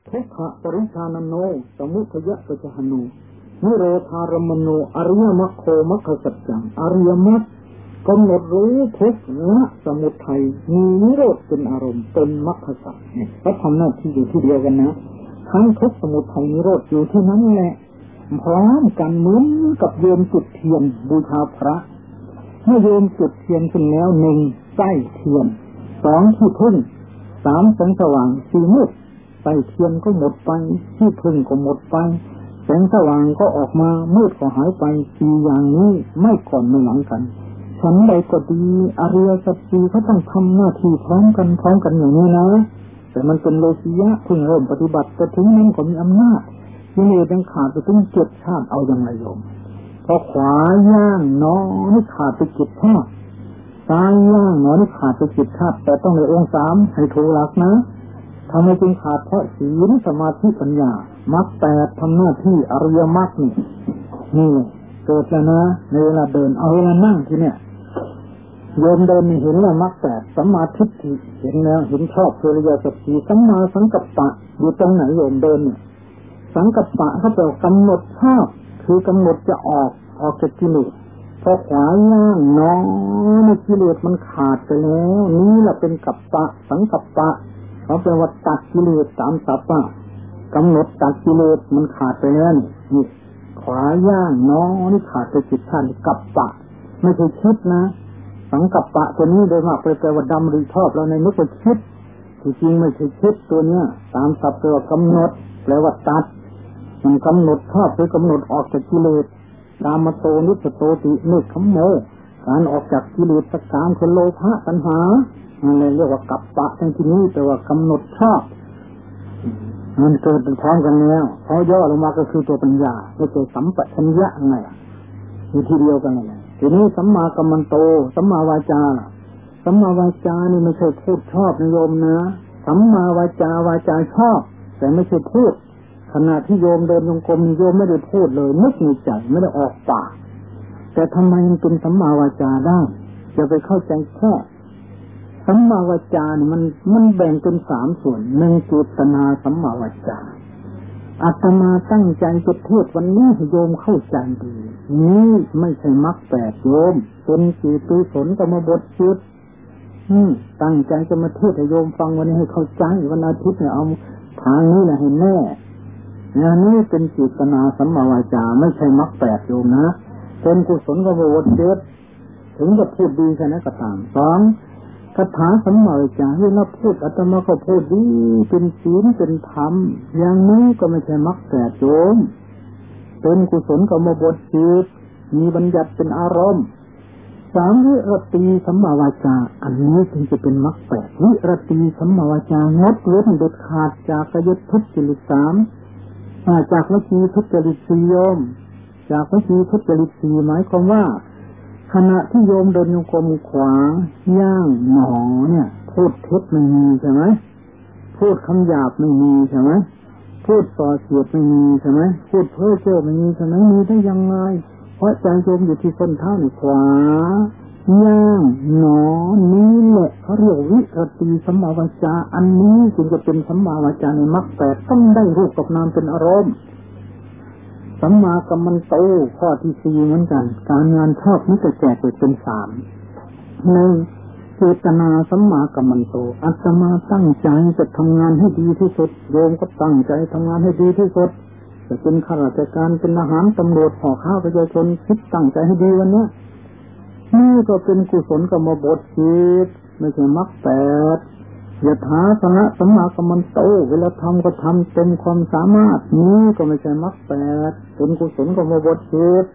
ทุกขปริชานโนสมุทยะปัจจหโนนิโรธารมโนอริยมรรคโคมรรคสัจจังอริยมรรคกำหนดรู้ทุกข์ละสมุทัยมีนิโรธเป็นอารมณ์เป็นมรรคสัจเขาทำหน้าที่อยู่ที่เดียวกันนะทั้งทุกข์สมุทัยนิโรธอยู่ที่นั้นแหละพร้อมกันเหมือนกับโยมจุดเทียนบูชาพระเมื่อโยมจุดเทียนขึ้นแล้วหนึ่งใต้เทียนสองที่พึ่งสามแสงสว่างสี่มืดใต้เทียนก็หมดไปที่พึ่งก็หมดไปแสงสว่างก็ออกมามืดก็หายไปสี่อย่างนี้ไม่ก่อนไม่หลังกันฉันใดก็ดีอริยสัจสี่เขาต้องทำหน้าที่พร้อมกันอย่างนี้นะแต่มันเป็นโลกิยะเพิ่งเริ่มปฏิบัติแต่ถึงนั้นก็มีอำนาจที่นี่ยังขาดไปถึง7 ชาติเอาอย่างไรโยมพอขวาย่างหนอนี่ขาดไป7 ชาติซ้ายย่างหนอนี่ขาดไป7 ชาติแต่ต้องในองค์3ให้ถูกหลักนะทำไมจึงขาดเพราะศีลสมาธิปัญญามรรค8ทำหน้าที่อริยมรรคนี่เกิดแล้วนะในเวลาเดินเอาเวลานั่งที่เนี่ยโยมเดินมีเห็นแล้วมรรค8สัมมาทิฏฐิเห็นแล้วเห็นชอบอริยสัจสี่สัมมาสังกัปปะอยู่ตรงไหนโยมเดินเนี่ยสังกัปปะเขาแปลว่ากำหนดชอบคือกำหนดจะออกจากกิเลสพอขวาย่างน้อยกิเลสมันขาดไปแล้วนี่แหละเป็นกัปปะสังกัปปะเขาแปลว่าตัดกิเลสตามสัพพะกำหนดตัดกิเลสมันขาดไปแล้วนี่ขวาย่างน้อยนี่ขาดไป7 ชาติกัปปะไม่ใช่คิดนะสังกัปปะตัวนี้โดยมากแปลว่าดำหรือชอบเราในนึกว่าคิดที่จริงไม่ใช่คิดตัวเนี้ยตามศัพท์แปลว่ากำหนดแปลว่าตัดมันกำหนดชอบหรือกำหนดออกจากกิเลสกามโตนิสโตติเนคขโมการออกจากกิเลสกามคือโลภะตัณหาอะไรเรียกว่ากัปปะในที่นี้แปลว่ากำหนดชอบมันเกิดเป็นพร้อมกันแล้วพอย่อลงมาก็คือตัวปัญญาไม่ใช่สัมปชัญญะไงอยู่ที่เดียวกันเลยทีนี้สัมมากัมมันโตสัมมาวาจาสัมมาวาจานี่ไม่ใช่พูดชอบนะโยมนะสัมมาวาจาวาจาชอบแต่ไม่ใช่พูดขณะที่โยมเดินจงกรมโยมไม่ได้พูดเลยนึกในใจไม่ได้ออกปากแต่ทำไมมันเป็นสัมมาวาจาได้จะไปเข้าใจแค่สัมมาวาจาเนี่ยมันแบ่งเป็น3 ส่วน1เจตนาสัมมาวาจาอาตมาตั้งใจจะเทศวันนี้ให้โยมเข้าใจดีนี่ไม่ใช่มรรค8โยมเป็นจิตกุศลกรรมบทจิตตั้งใจจะมาเทศให้โยมฟังวันนี้ให้เข้าใจวันอาทิตย์เนี่ยเอาทางนี้แหละให้แน่นี่เป็นเจตนาสัมมาวาจาไม่ใช่มรรค8โยมนะเป็นกุศลกรรมบทจิตถึงจะพูดดีแค่นั้นก็ตาม2คาถาสัมมาวาจาเวลาพูดอาตมาก็พูดดีเป็นศีลเป็นธรรมอย่างนี้ก็ไม่ใช่มรรค8โยมเป็นกุศลกรรมบทจิตมีบัญญัติเป็นอารมณ์3วิรติสัมมาวาจาอันนี้จึงจะเป็นมรรค8วิรติสัมมาวาจางดเว้นเด็ดขาดจากกายทุจริต3จากวจีทุจริต4โยมจากวจีทุจริต4หมายความว่าขณะที่โยมเดินโยกมขวาย่างหนอเนี่ยพูดเท็จไม่มีใช่ไหมพูดคำหยาบไม่มีใช่ไหมพูดส่อเสียดไม่มีใช่ไหมพูดเพ้อเจ้อไม่มีใช่ไหมมีได้ยังไงเพราะใจโยมอยู่ที่ส้นเท้าขวาย่างหนอนี้แหละเขาเรียกวิรติสัมมาวาจาอันนี้จึงจะเป็นสัมมาวาจาในมรรค8ต้องได้รูปกับนามเป็นอารมณ์สัมมากัมมันโตข้อที่4เหมือนกันการงานชอบนี่จะแจกเป็น3 1เจตนาสัมมากัมมันโตอาตมาตั้งใจจะทำงานให้ดีที่สุดโยมก็ตั้งใจทำงานให้ดีที่สุดจะเป็นข้าราชการเป็นทหารตำรวจพ่อค้าประชาชนคิดตั้งใจให้ดีวันนี้นี่ก็เป็นกุศลกรรมบทจิตไม่ใช่มรรค8ยถาสนะสัมมากัมมันโตเวลาทำก็ทำเต็มความสามารถนี้ก็ไม่ใช่มรรค8เป็นกุศลกรรมบทจิต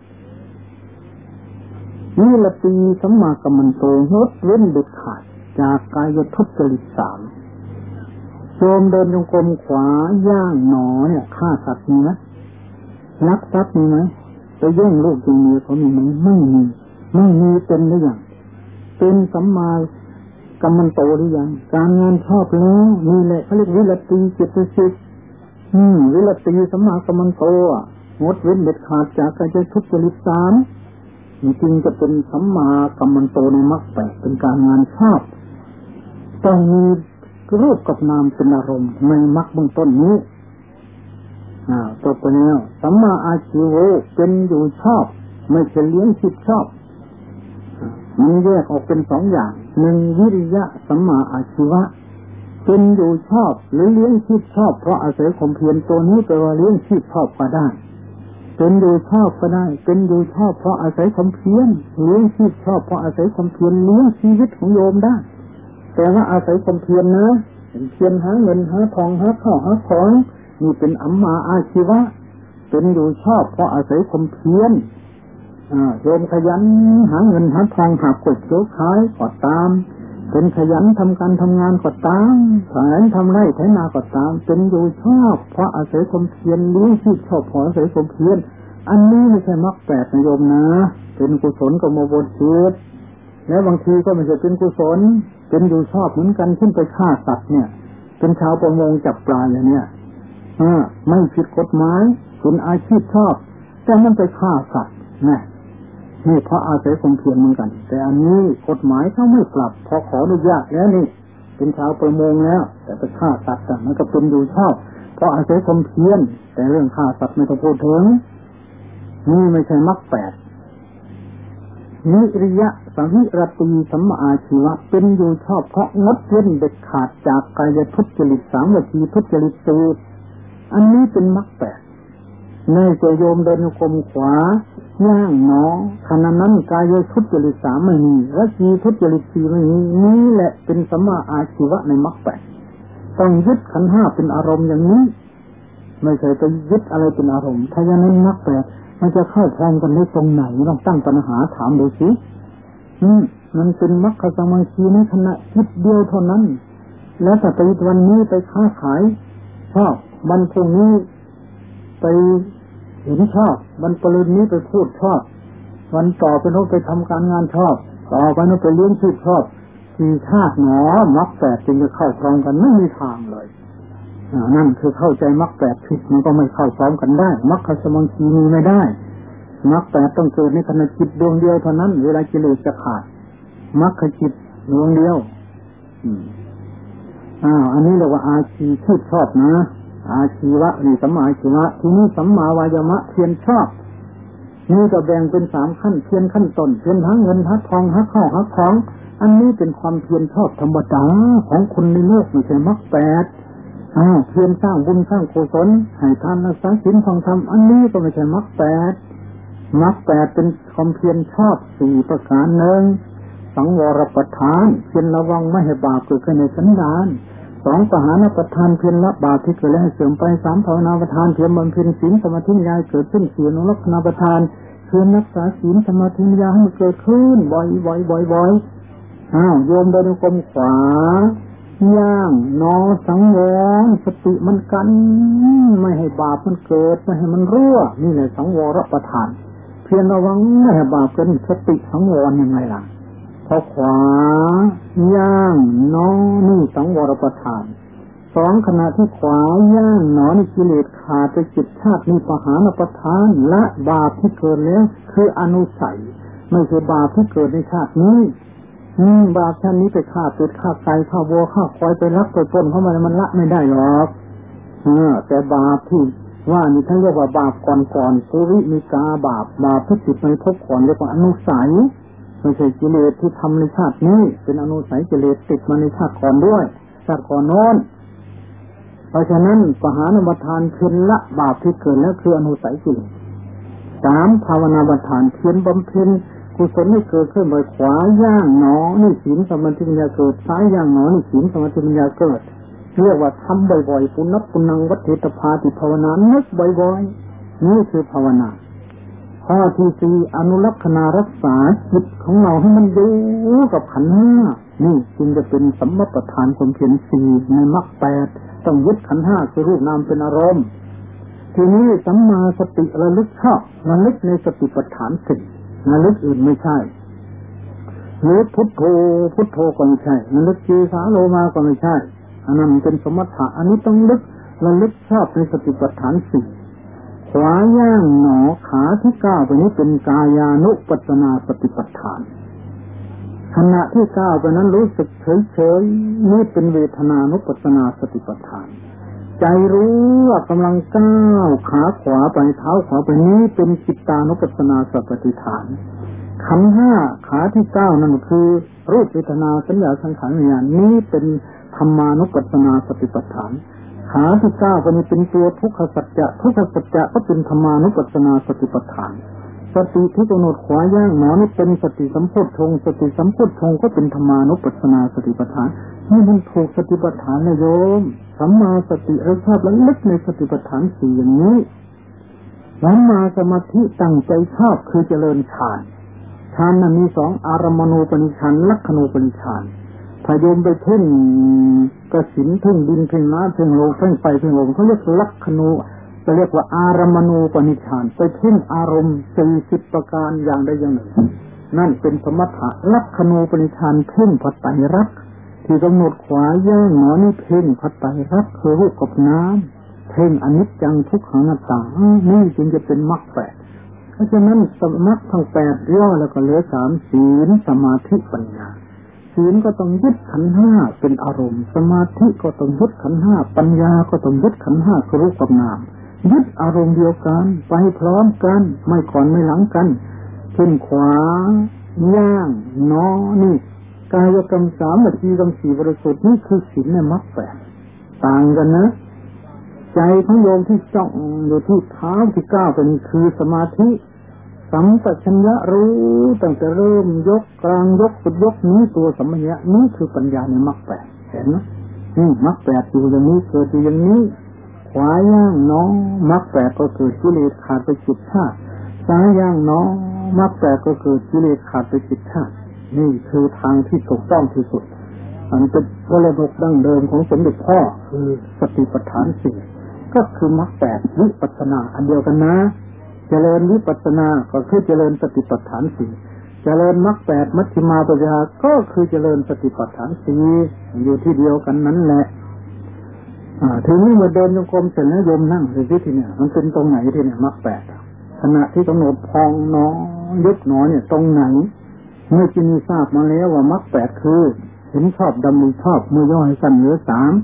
นี่ละตีสัมมากัมมันโตงดเว้นเด็ดขาดจากกายทุจริต3โยมเดินจงกรมขวาย่างหนอเนี่ยฆ่าสัตว์มีไหมลักทรัพย์มีไหมไปแย่งลูกจริงมีเขามีไหมไม่มีเป็นหรือยังเป็นสัมมากัมมันโตหรือยังการงานชอบแล้วนี่แหละเขาเรียกวิรติเจตสิกวิรติสัมมากัมมันโตงดเว้นเด็ดขาดจากกายทุจริต3จริงจะเป็นสัมมากัมมันโตในมรรค8เป็นการงานชอบต้องมีรูปกับนามเป็นอารมณ์ในมรรคเบื้องต้นนี้จบไปแล้วสัมมาอาชีวะเป็นอยู่ชอบไม่ใช่เลี้ยงชีพชอบมันแยกออกเป็นสองอย่างหนึ่งวิริยะสัมมาอาชีวะเป็นอยู่ชอบหรือเลี้ยงชีพชอบเพราะอาศัยความเพียรตัวนี้แปลว่าเลี้ยงชีพชอบก็ได้เป็นอยู่ชอบก็ได้เป็นอยู่ชอบเพราะอาศัยความเพียรเลี้ยงชีพชอบเพราะอาศัยความเพียรเลี้ยงชีวิตของโยมได้แต่ว่าอาศัยความเพียรนะเพียรหาเงินหาทองหาข้าวหาของนี่เป็นอัมมาอาชีวะเป็นอยู่ชอบเพราะอาศัยความเพียรโยมขยันหาเงินหาทองหากดโยขายก็ตามเป็นขยันทำการทำงานก็ตามขยันทำไร่ไถนาก็ตามเป็นอยู่ชอบเพราะอาศัยความเพียรเลี้ยงชีพชอบเพราะอาศัยความเพียรอันนี้ไม่ใช่มรรคแปดนะโยมนะเป็นกุศลกับโมบชีวิตแล้วบางทีก็ไม่ใช่เป็นกุศลเป็นอยู่ชอบเหมือนกันขึ้นไปฆ่าสัตว์เนี่ยเป็นชาวประมงจับปลาอย่างเนี้ยไม่ผิดกฎหมายเป็นอาชีพชอบแต่มันไปฆ่าสัตว์นี่เพราะอาศัยความเพียรเหมือนกันแต่อันนี้กฎหมายเขาไม่ปรับพอขออนุญาตแล้วนี่เป็นชาวประมงแล้วแต่ไปฆ่าสัตว์มันก็เป็นอยู่ชอบเพราะอาศัยความเพียรแต่เรื่องฆ่าสัตว์ไม่ต้องพูดถึงนี่ไม่ใช่มรรคแปดนิริยะสัมมิรตีสัมมาอาชีวะเป็นอยู่ชอบเพราะงดเว้นเด็ดขาดจากกายทุจริตสามวจีทุจริตสูตรอันนี้เป็นมรรคแปดในใจโยมเดินกลมขวาย่างหนอขณะนั้นกายทุจริตสามไม่มีวจีทุจริตสี่ไม่มีนี่แหละเป็นสัมมาอาชีวะในมรรคแปดต้องยึดขันธ์ห้าเป็นอารมณ์อย่างนี้ไม่ใช่ไปยึดอะไรเป็นอารมณ์ถ้าอย่างนั้นมรรคแปดมันจะเข้าพร้อมกันได้ตรงไหนต้องตั้งปัญหาถามดูสิมันเป็นมรรคสมาธิในขณะจิตเดียวเท่านั้นแล้วแต่ไปวันนี้ไปค้าขายชอบวันพรุ่งนี้ไปเห็นชอบวันปรืนนี้ไปพูดชอบวันต่อไปโน้นไปทำการงานชอบต่อไปโน้นไปเลี้ยงชีพชอบสี่ชาติหนอมรรคแปดจึงจะเข้าพร้อมกันไม่มีทางเลยนั่นคือเข้าใจมรรคแปดผิดมันก็ไม่เข้าพร้อมกันได้มรรคสมาธิมีไม่ได้มรรคแปดต้องเกิดในขณะจิตดวงเดียวเท่านั้นเวลากิเลสจะขาดมรรคจิตดวงเดียวอันนี้เรียกว่าอาชีพชอบนะอาชีวะนี่สัมมาอาชีวะที่นี่สัมมาวายามะเพียรชอบนี่ก็แบ่งเป็นสามขั้นเพียรขั้นต้นเพียรหาเงินหาทองหาข้าวหาของอันนี้เป็นความเพียรชอบธรรมดาของคนในโลกไม่ใช่มรรคแปดเพียรสร้างบุญสร้างกุศลให้ทานรักษาศีลฟังธรรมอันนี้ก็ไม่ใช่มรรคแปดมรรคแปดเป็นความเพียรชอบสี่ประการหนึ่งสังวรประทานเพียรระวังไม่ให้บาปเกิดขึ้นในสันดานสองปหานประทานเพียรละบาปที่เกิดแล้วให้เสื่อมไปสามภาวนาประทานเพียรบำเพ็ญศีลสมาธิปัญญาเกิดขึ้นสี่อนุรักษณประทานเพียรรักษาศีลสมาธิปัญญาให้มันเกิดขึ้นบ่อยโยมเดินกลมขวาย่างนอสังวรสติมันกันไม่ให้บาปมันเกิดไม่ให้มันรั่วนี่แหละสังวรประทานเพียรระวังไม่ให้บาปเกิดสติสังวรยังไงล่ะพอขวาย่างนอนี่สังวรประทานสองขณะที่ขวาย่างนอนี่กิเลสขาดไปจิตชาตินี่ปหานประทานและบาปที่เกิดแล้วคืออนุสัยไม่ใช่บาปที่เกิดในชาตินี้บาปชาตินี้ไปฆ่าเป็ดฆ่าไก่ฆ่าวัวฆ่าควายไปลักไปปล้นเข้ามามันละไม่ได้หรอกแต่บาปที่ว่านี่ท่านเรียกว่าบาปก่อนปุริมิกาบาปที่ติดในภพก่อนเรียกว่าอนุสัยไม่ใช่กิเลสที่ทำในชาตินี้เป็นอนุสัยกิเลสติดมาในชาติก่อนด้วยชาติก่อนโน้นเพราะฉะนั้นปหานประทานเพียรละบาปที่เกิดแล้วคืออนุสัยกิเลสสามภาวนาประทานเพียรบำเพ็ญกุศลให้เกิดขึ้นโดยขวาย่างหนอนี่ศีลสมาธิปัญญาเกิดซ้ายย่างหนอนี่ศีลสมาธิปัญญาเกิดเรียกว่าทำบ่อยๆปุณณปุณังวัฏเถตภาติภาวนานึกบ่อยๆนี่คือภาวนาข้อที่สี่อนุรักษณารักษาจิตของเราให้มันอยู่กับขันธ์ห้านี่จึงจะเป็นสัมมาประธานความเพียรสี่ในมรรคแปดต้องยึดขันธ์ห้าคือรูปนามเป็นอารมณ์ทีนี้สัมมาสติระลึกชอบระลึกในสติปัฏฐานสี่ระลึกอื่นไม่ใช่หรือพุทโธก็ไม่ใช่ระลึกจีสาโลมาก็ไม่ใช่อันนั้นเป็นสมถะอันนี้ต้องระลึกชอบในสติปัฏฐานสี่ขวาย่างหนอขาที่ก้าวไปนี้เป็นกายานุปัสสนาสติปัฏฐานขณะที่ก้าวไปนั้นรู้สึกเฉยๆนี่เป็นเวทนานุปัสสนาสติปัฏฐานใจรู้ว่ากำลังก้าวขาขวาไปเท้าขวาไปนี้เป็นจิตตานุปัสสนาสัพพติฐานขันธ์ห้าขาที่เก้านั่นคือรูปเวทนาสัญญาสังขารวิญญาณนี้เป็นธรรมานุปัสสนาสติปัฏฐานขาที่เก้าก็นี้เป็นตัวทุกขสัจจะทุกขสัจจะก็เป็นธรรมานุปัสสนาสติปัฏฐานสติที่กำหนดขวาย่างหนอนี่เป็นสติสัมโพชฌงค์สติสัมโพชฌงค์ก็เป็นธรรมานุปัสสนาสติปัฏฐานนี่มันถูกสติปัฏฐานนะโยมสัมมาสติระชอบและลึกในสติปัฏฐานสี่อย่างนี้สัมมาสมาธิตั้งใจชอบคือเจริญฌานฌานนั้นมีสองอารมณูปนิชฌานลักขณูปนิชฌานถ้าโยมไปเพ่งกสิณเพ่งดินเพ่งน้ำเพ่งลมเพ่งไฟเพ่งลมเขาเรียกลักขณูจะเรียกว่าอารมณูปนิชฌานไปเพ่งอารมณ์40ประการอย่างใดอย่างหนึ่งนั่นเป็นสมถะลักขณูปนิชฌานเพ่งพระไตรลักษณ์ที่กำหนดขวาย่างหนอนี่เพ่งพระไตรลักษณ์คือรูปกับน้ำเพ่งอนิจจังทุกขังอนัตตานี่จึงจะเป็นมรรคแปดเพราะฉะนั้นสมรรคทั้งแปดย่อแล้วก็เหลือ3ศีลสมาธิปัญญาศีลก็ต้องยึดขันธ์ห้าเป็นอารมณ์สมาธิก็ต้องยึดขันธ์ห้าปัญญาก็ต้องยึดขันธ์ห้าคือรูปกับนามยึดอารมณ์เดียวกันไปพร้อมกันไม่ก่อนไม่หลังกันเช่นขวาย่างนอนี่กายกรรม3วจีกรรม4บริสุทธิ์นี่คือศีลในมรรคแปดต่างกันนะใจของโยมที่จ้องอยู่ที่เท้าที่ก้าวไปนี่คือสมาธิสัมปชัญญะรู้ตั้งแต่เริ่มยกกลางยกสุดยกนี้ตัวสัมปชัญญะนี้คือปัญญาในมรรคแปดเห็นไหมมรรคแปดอยู่อย่างนี้เกิดอยู่อย่างนี้ขวาย่างน้องมรรคแปดก็เกิดกิเลสขาดไปจิตธาตุซ้ายย่างน้องมรรคแปดก็เกิดกิเลสขาดไปจิตธาตุนี่คือทางที่ถูกต้องที่สุดอันเป็นพระระบบดั้งเดิมของสมเด็จพ่อคือสติปัฏฐานสี่ก็คือมรรคแปดวิปัสสนาอันเดียวกันนะเจริญวิปัสสนาก็คือเจริญสติปัฏฐานสี่เจริญมรรคแปดมัชฌิมาปัญญาก็คือเจริญสติปัฏฐานสี่อยู่ที่เดียวกันนั้นแหละทีนี้เมื่อเดินจงกรมเสร็จแล้วโยมนั่งในที่เนี่ยมันเป็นตรงไหนที่เนี่ยมรรคแปดขณะที่กำหนดพองหนอยุบหนอเนี่ยตรงไหนเมื่อที่นี่ทราบมาแล้วว่ามรรคแปดคือเห็นชอบดำริชอบเมื่อย่อให้สั้นเหลือ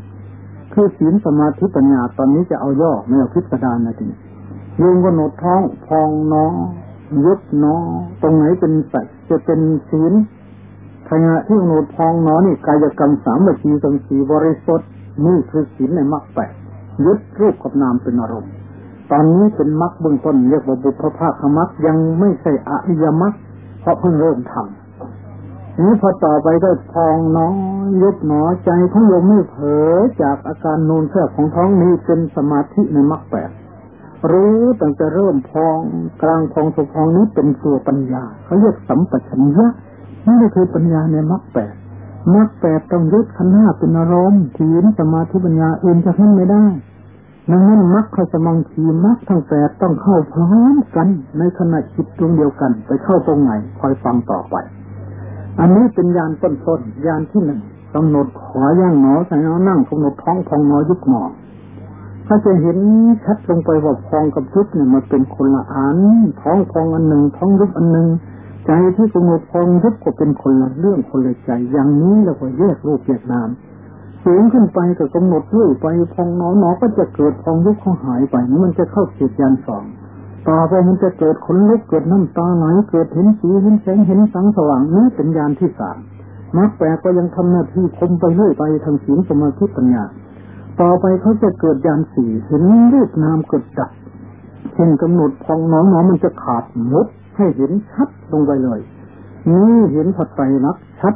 3คือศีลสมาธิปัญญาตอนนี้จะเอาย่อไม่เอาพิสดารนะทีนี้โยมกำหนดท้องพองหนอยุบหนอตรงไหนเป็นสัจจะเป็นศีลขณะที่กำหนดพองหนอนี่กายกรรม3วจีกรรม4บริสุทธิ์นี่คือศีลในมรรคแปดยึดรูปกับนามเป็นอารมณ์ตอนนี้เป็นมรรคเบื้องต้นเรียกว่าบุพภาคมรรคยังไม่ใช่อริยมรรคเพราะเพิ่งเริ่มทำนี้พอต่อไปได้พองหนอยุบหนอใจของโยมไม่เผลอจากอาการนูนแคบของท้องนี้เป็นสมาธิในมรรคแปดรู้ตั้งแต่เริ่มพองกลางพองสุดพองนี้เป็นตัวปัญญาเขาเรียกสัมปชัญญะนี่คือปัญญาในมรรคแปดมรรคแปดต้องยึดขันธ์ห้าเป็นอารมณ์ศีลสมาธิปัญญาอื่นจะขึ้นไม่ได้ดังนั้นมรรคสมังคีมรรคทั้งแปดต้องเข้าพร้อมกันในขณะจิตดวงเดียวกันไปเข้าตรงไหนคอยฟังต่อไปอันนี้เป็นญาณต้นๆญาณที่1กำหนดขวาย่างหนอใส่หนอนั่งกำหนดท้องพองหนอยุบหนอถ้าจะเห็นชัดลงไปว่าพองกับยุบเนี่ยมันเป็นคนละอันท้องพองอันหนึ่งท้องยุบอันหนึ่งใจที่กำหนดพองยุบก็เป็นคนละเรื่องคนละใจอย่างนี้เราก็แยกรูปแยกนามสูงขึ้นไปก็กำหนดเรื่อยไปพองหนอหนอก็จะเกิดพองยุบเขาหายไปนี่มันจะเข้าเขตญาณ2ต่อไปมันจะเกิดขนลุกเกิดน้ำตาไหลเกิดเห็นสีเห็นแสงเห็นแสงสว่างนี่เป็นญาณที่3มรรคแปดก็ยังทำหน้าที่คมไปเรื่อยไปทางศีลสมาธิปัญญาต่อไปเขาจะเกิดญาณ4เห็นรูปนามเกิดดับเช่นกำหนดพองหนอหนอมันจะขาดมุดให้เห็นชัดลงไปเลยนี่เห็นผัดไปนักชัด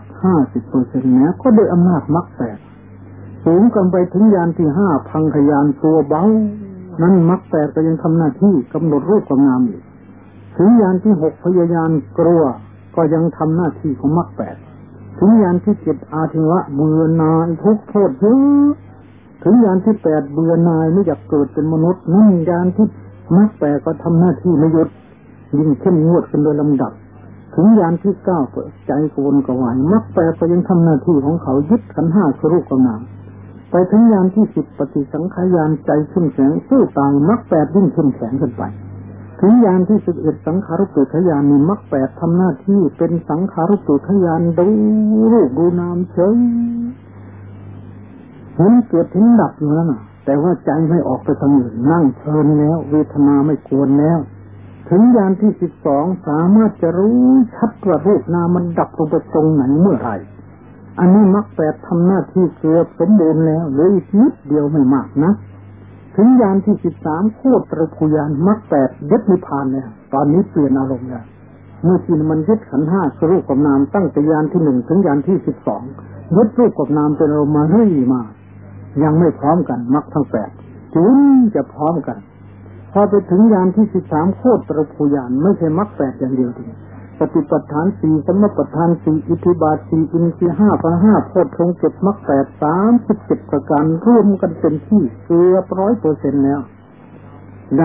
50% นะก็โดยอำนาจมรรคแปดสูงกันไปถึงญาณที่5พังขยานตัวเบานั้นมรรคแปดก็ยังทำหน้าที่กำหนดรูปกับนามอยู่ถึงญาณที่6พยายามกลัวก็ยังทำหน้าที่ของมรรคแปดถึงญาณที่7อาทิวะเบื่อหน่ายทุกข์โทษเยอะถึงญาณที่8เบื่อหน่ายไม่อยากเกิดเป็นมนุษย์นั่นญาณที่มรรคแปดก็ทำหน้าที่ไม่หยุดยิ่งเข้มงวดเป็นโดยลำดับถึงญาณที่9เปิดใจกวนกวายมรรคแปดก็ยังทำหน้าที่ของเขายึดขันธ์5คือรูปกับนามไปถึงญาณที่10ปฏิสังขารญาณใจเข้มแข็งสู้ตายมรรคแปดยิ่งเข้มแข็งขึ้นไปถึงญาณที่11สังขารุปเปกญาณมีมรรคแปดทำหน้าที่เป็นสังขารุปเปกญาณดูรูปดูนามเฉยเห็นเกิดเห็นดับอยู่นั่นน่ะแต่ว่าใจไม่ออกไปทางอื่นนั่งเพลินแล้วเวทนาไม่กวนแล้วถึงญาณที่12สามารถจะรู้ชัดว่ารูปนามมันดับลงไปตรงไหนเมื่อไหร่อันนี้มรรค8ทำหน้าที่เกือบสมบูรณ์แล้วเหลืออีกนิดเดียวไม่มากนะถึงญาณที่13โคตรภูญาณมรรค8ยึดนิพพานแล้วตอนนี้เปลี่ยนอารมณ์แล้วเมื่อกี้มันยึดขันธ์5คือรูปกับนามตั้งแต่ญาณที่1ถึงญาณที่12ยึดรูปกับนามเป็นอารมณ์มาเรื่อยมายังไม่พร้อมกันมรรคทั้ง8จึงจะพร้อมกันพอไปถึงญาณที่13โคตรภูญาณไม่ใช่มรรค8อย่างเดียวทีสติปัฏฐาน4สมปัฏฐาน4อิทธิบาท4อินทรีย์5พละ5โพชฌงค์7มรรค8 37ประการรวมกันเป็นที่เกือบ 100% แล้วได้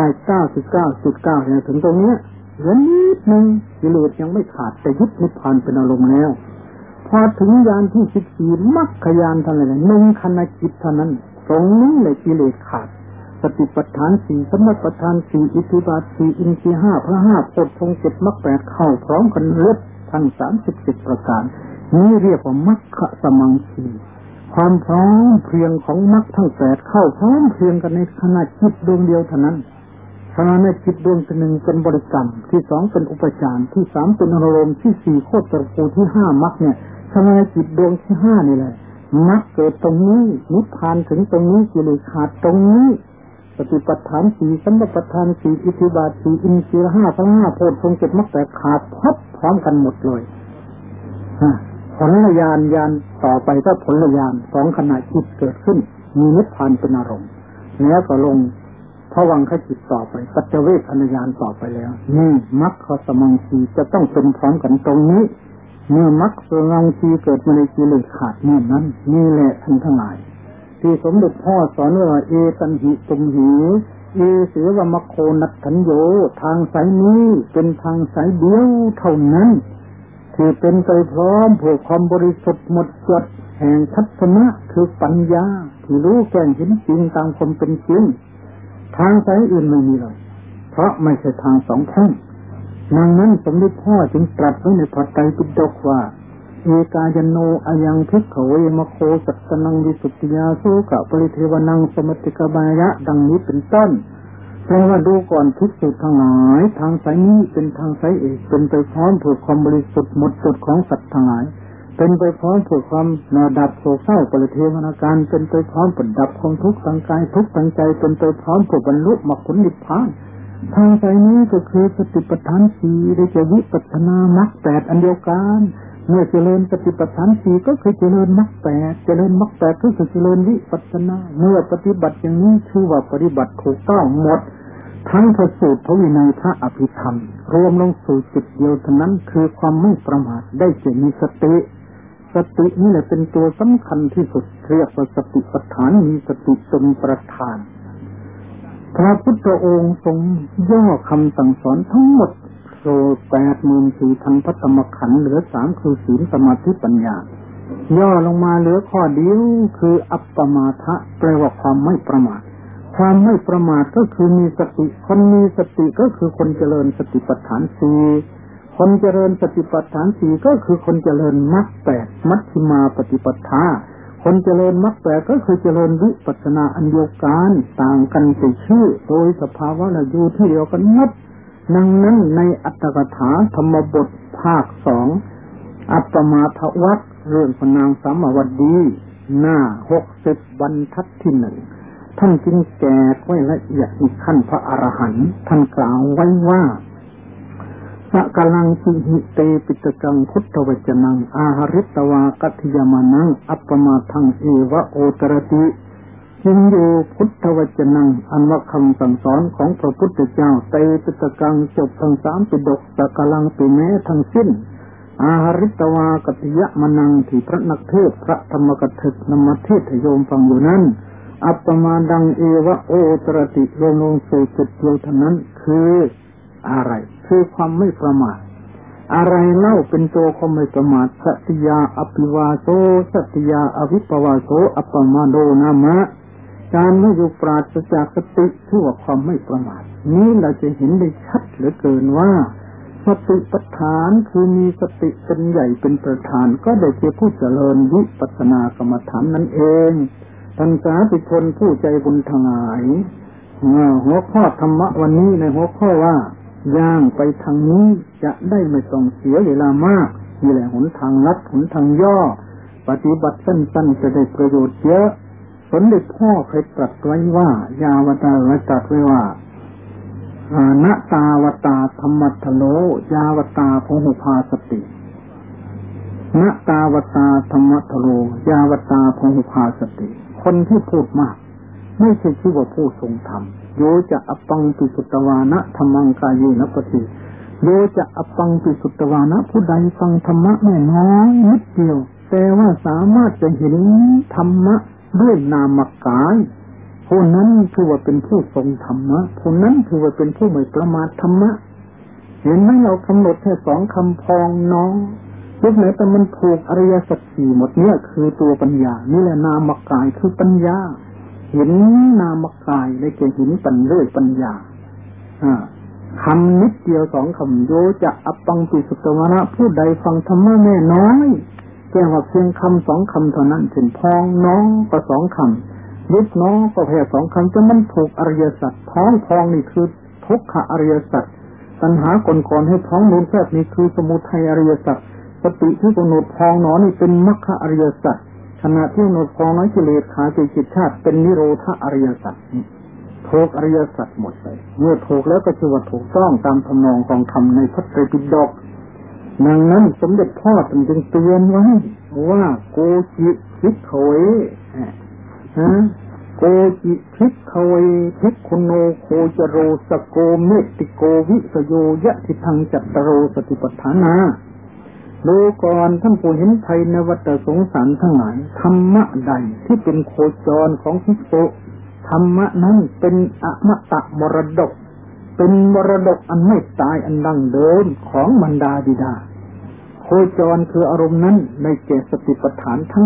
99.9 เนี่ยถึงตรงนี้เหลือนิดนึงกิเลสยังไม่ขาดแต่ยึดนิพพานเป็นอารมณ์แล้วพอถึงญาณที่14มรรคญาณเท่านั้นแหละ1ขณะจิตเท่านั้นตรงนี้แหละกิเลสขาดสติปัฏฐาน4สมปัฏฐาน4อิทธิบาท4อินทรีย์5พละ5โพชฌงค์7มรรค8เข้าพร้อมกันเลิศทั้ง37ประการนี้เรียกว่ามรรคสมังคีความพร้อมเพรียงของมรรคทั้ง8เข้าพร้อมเพรียงกันในขณะจิตดวงเดียวเท่านั้นขณะในจิตดวงที่1เป็นบริกรรมที่2เป็นอุปจารที่3เป็นอารมณ์ที่4โคตรภูที่5มรรคเนี่ยขณะในจิตดวงที่5นี่แหละมรรคเกิดตรงนี้นิพพานถึงตรงนี้กิเลสขาดตรงนี้สติปัฏฐาน4สัมปปัฏฐาน4อิทธิบาท4อินทรีย์5พละ5โพชฌงค์7มรรค8ขาดพับพร้อมกันหมดเลยผลญาณต่อไปก็ผลญาณ2ขณะจิตเกิดขึ้นมีนิพพานเป็นอารมณ์แล้วก็ลงภวังคจิตต่อไปปัจเจเวคขณะญาณต่อไปแล้วนี่มรรคสมังคีจะต้องเป็นพร้อมกันตรงนี้เมื่อมรรคสมังคีเกิดมาในกิเลสขาดเมื่อนั้นนี่แหละท่านทั้งหลายที่สมเด็จพ่อสอนว่าเอตันหิตุมหิเอเสวมโคนัตถัญโยทางสายนี้เป็นทางสายเดียวเท่านั้นที่เป็นไปพร้อมเพื่อความบริสุทธิ์หมดจดแห่งทัศนะคือปัญญาที่รู้แจ้งเห็นจริงตามความเป็นจริงทางสายอื่นไม่มีเลยเพราะไม่ใช่ทางสองแท่งดังนั้นสมเด็จพ่อจึงตรัสไว้ในพระไตรปิฎกว่าเอกายโนอายังภิกขเวมโคสัตตนังวิสุทธิยาสุกะปริเทวนังสมติกบายะดังนี้เป็นต้นแปลว่าดูก่อนภิกษุทั้งหลายทางสายนี้เป็นทางสายเอกเป็นไปพร้อมเพื่อความบริสุทธิ์หมดจดของสัตว์ทั้งหลายเป็นไปพร้อมเพื่อความดับโศกเศร้าปริเทวนาการเป็นไปพร้อมเพื่อดับความทุกข์ทางกายทุกข์ทางใจเป็นไปพร้อมเพื่อบรรลุมรรคผลนิพพานทางสายนี้ก็คือสติปัฏฐาน4ได้แก่วิปัสสนามรรค8อันเดียวกันเมื่อเจริญสติปัฏฐาน4ก็คือเจริญมรรค8เจริญมรรค8ก็คือเจริญวิปัสสนาเมื่อปฏิบัติอย่างนี้ชื่อว่าปฏิบัติถูกต้องหมดทั้งพระสูตรพระวินัยพระอภิธรรมรวมลงสู่จุดเดียวเท่านั้นคือความไม่ประมาทได้แก่มีสตินี่แหละเป็นตัวสำคัญที่สุดเรียกว่าสติปัฏฐานมีสติเป็นประธานพระพุทธองค์ทรงย่อคำสั่งสอนทั้งหมดโดย84,000พระธรรมขันธ์เหลือ3คือศีลสมาธิปัญญาย่อลงมาเหลือข้อเดียวคืออัปปมาทะแปลว่าความไม่ประมาทความไม่ประมาทก็คือมีสติคนมีสติก็คือคนเจริญสติปัฏฐาน4คนเจริญสติปัฏฐาน4ก็คือคนเจริญมรรค8มัชฌิมาปฏิปทาคนเจริญมรรค8ก็คือเจริญวิปัสสนาอันเดียวกันต่างกันแต่ชื่อโดยสภาวะละอยู่ที่เดียวกันหมดดังนั้นในอัตถกถาธรรมบทภาค2อัปปมาทวรรคเรื่องพระนางสามวดีหน้า60บรรทัดที่1ท่านจึงแจกไว้ละเอียดในขั้นพระอรหันต์ท่านกล่าวไว้ว่าสักกลังสิหิเตปิตกังพุทธวจนังอาหาริตวากัตถิยมานังอัปปมาทังเอวะโอตรติยิงโยพุทธวจนังอันว่าคำสั่งสอนของพระพุทธเจ้าเตปิตกังจบทั้ง3ปิฎกสักกลังปิแม้ทั้งสิ้นอาหาริตวากัตถิยมานังที่พระนักเทศพระธรรมกถึกนำมาเทศโยมฟังอยู่นั้นอัปปมาดังเอวะโอตรติรวมลงสู่จุดเดียวเท่านั้นคืออะไรคือความไม่ประมาทอะไรเล่าเป็นตัวความไม่ประมาทสัตติยาอภิวาโสสัตติยาอวิปปวาโสอัปปมาโดนามะการไม่อยู่ปราศจากสติชื่อว่าความไม่ประมาทนี้เราจะเห็นได้ชัดเหลือเกินว่าสติปัฏฐานคือมีสติเป็นใหญ่เป็นประธานก็ได้แก่ผู้เจริญวิปัสสนากรรมฐานนั่นเองท่านสาธุชนผู้ใจบุญทั้งหลายหัวข้อธรรมะวันนี้ในหัวข้อว่าย่างไปทางนี้จะได้ไม่ต้องเสียเวลามากนี่แหละหนทางลัดหนทางย่อปฏิบัติสั้นๆจะได้ประโยชน์เยอะสมเด็จพ่อเคยตรัสไว้ว่ายาวตาตรัสไว้ว่านะตาวตาธรรมัทโลยาวตาโพหุภาสตินะตาวตาธรรมัทโลยาวตาโพหุภาสติคนที่พูดมากไม่ใช่ชื่อว่าผู้ทรงธรรมโยจะอปังปิสุตตวานะธรรมังกายเยนะปฏิโยจะอปังปิสุตตวานะผู้ใดฟังธรรมะแน่น้อยนิดเดียวแต่ว่าสามารถจะเห็นธรรมะด้วยนามกายผู้นั้นคือว่าเป็นผู้ทรงธรรมะผู้นั้นคือว่าเป็นผู้ไม่ประมาทธรรมะเห็นไหมเรากำหนดแค่2 คำพองน้องยุคไหนแต่มันถูกอริยสัจ 4หมดเนี่ยคือตัวปัญญานี่แหละนามกายคือปัญญาเห็นนามกายในเกณฑ์เห็นปัญญาปัญญาคำนิดเดียว2 คำโยจะอปังปิสุตตวานะผู้ใดฟังธรรมะแน่น้อยแค่ว่าเพียงคำ2 คำเท่านั้นถึงพองน้องก็2 คำยุบน้องก็แค่2 คำจนมันถูกอริยสัจท้องพองนี่คือทุกขอริยสัจตัณหาก่อนให้ท้องนูนแทบนี่คือสมุทัยอริยสัจสติที่กำหนดพองหนอนี่เป็นมรรคอริยสัจขณะที่กำหนดพองน้อยกิเลสขาดจิตชาติเป็นนิโรธอริยสัจถูกอริยสัจหมดเลยเมื่อถูกแล้วก็ชื่อว่าถูกต้องตามทำนองของธรรมในพระไตรปิฎกดังนั้นสมเด็จพ่อจึงเตือนไว้ว่าโกจิภิกขเวโกจิภิกขเวภิกขุโนโคจโรสโกเมติโกวิสโยยะทิทังจัตตโรสติปัฏฐานาดูก่อนท่านผู้เห็นภัยในวัฏสงสารทั้งหลายธรรมะใดที่เป็นโคจรของภิกษุธรรมะนั้นเป็นอมตะมรดกเป็นมรดกอันไม่ตายอันดั้งเดิมของบรรดาบิดาโคจรคืออารมณ์นั้นในแก่สติปัฏฐานทั้ง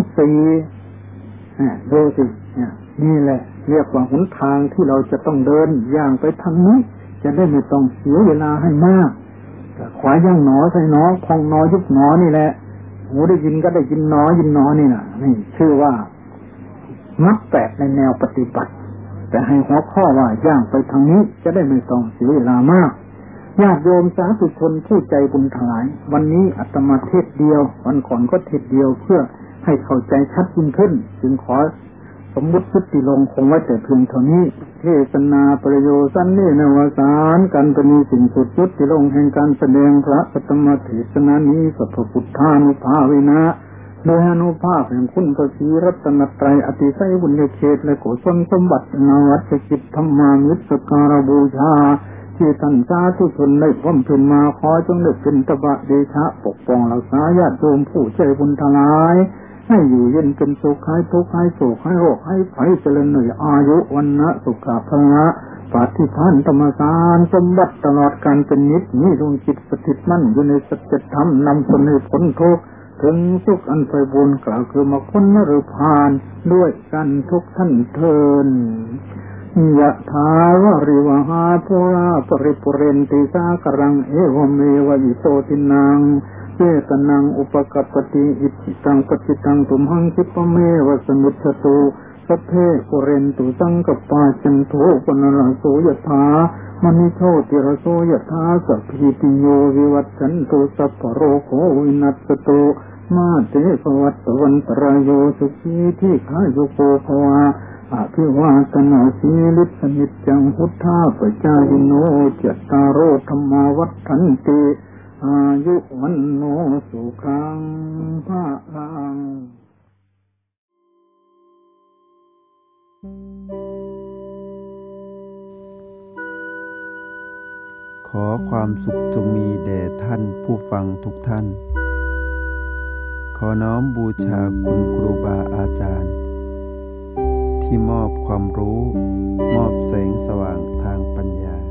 4ดูสินี่แหละเรียกว่าหนทางที่เราจะต้องเดินย่างไปทางนี้จะได้ไม่ต้องเสียเวลาให้มากขวาย่างหนอใส่หนอพองหนอยุบหนอนี่แหละหูได้ยินก็ได้ยินหนอยินหนอนี่นะนี่ชื่อว่ามรรค8ในแนวปฏิบัติแต่ให้หัวข้อว่าย่างไปทางนี้จะได้ไม่ต้องเสียเวลามากญาติโยมสาธุชนผู้ใจบุญทั้งหลายวันนี้อาตมาเทศเดียววันก่อนก็เทศเดียวเพื่อให้เข้าใจชัดยิ่งขึ้นจึงขอสมมุติพุทธิลงคงไว้แต่เพียงเท่านี้เทศนาประโยชน์สั้นนี้นวสารกันเป็นสิ่งสุดยุติลงแห่งการแสดงพระปฐมเทศนานี้สัพพุทธานุภาเวนะโดยอนุภาพแห่งคุณพระศรีรัตนตรัยอติไสยบุญญาเขตและกุศลสมบัตินาวัตจิตธรรมามิสการบูชาที่ท่านสาธุชนได้บำเพ็ญมาขอจงได้เป็นตบะเดชะปกป้องรักษาญาติโยมผู้ใจบุญทั้งหลายให้อยู่เย็นเป็นสุขให้ทุกข์ให้โศกให้โรคให้ภัยเจริญหน่อยอายุวันนะสุขภาละปฏิภาณธรรมสารสมบัติตลอดการเป็นนิจมีดวงจิตสถิตมั่นอยู่ในสัจธรรมนำคนให้พ้นทุกข์ถึงสุขอันไพบูรณ์กล่าวคือมรรคผลนฤพานด้วยกันทุกท่านเทินยะถาวะริวหาภูราปริปุเรนติสากรังเอวเมวะอิโตตินังเจตนังอุปกัปปติอิจิตังปจิตังตุมหังคิปะเมวะสมุทโตสัพเพปุเรนตุสังกปาจันโทปนรโสยถามณิโชติรโสยถาสัพพิติโยวิวัตชันตุสัพพโรโควินัสตุมาเตภวัตวันตรายโยสุขีที่ขายุโกภวาอภิวาทนาสีลิสนิจจังพุทธาปจายิโนจัตตารโอธรรมาวัฏฐันติอายุวันโนสุขังภะลังขอความสุขจงมีแด่ท่านผู้ฟังทุกท่านขอน้อมบูชาคุณครูบาอาจารย์ที่มอบความรู้มอบแสงสว่างทางปัญญา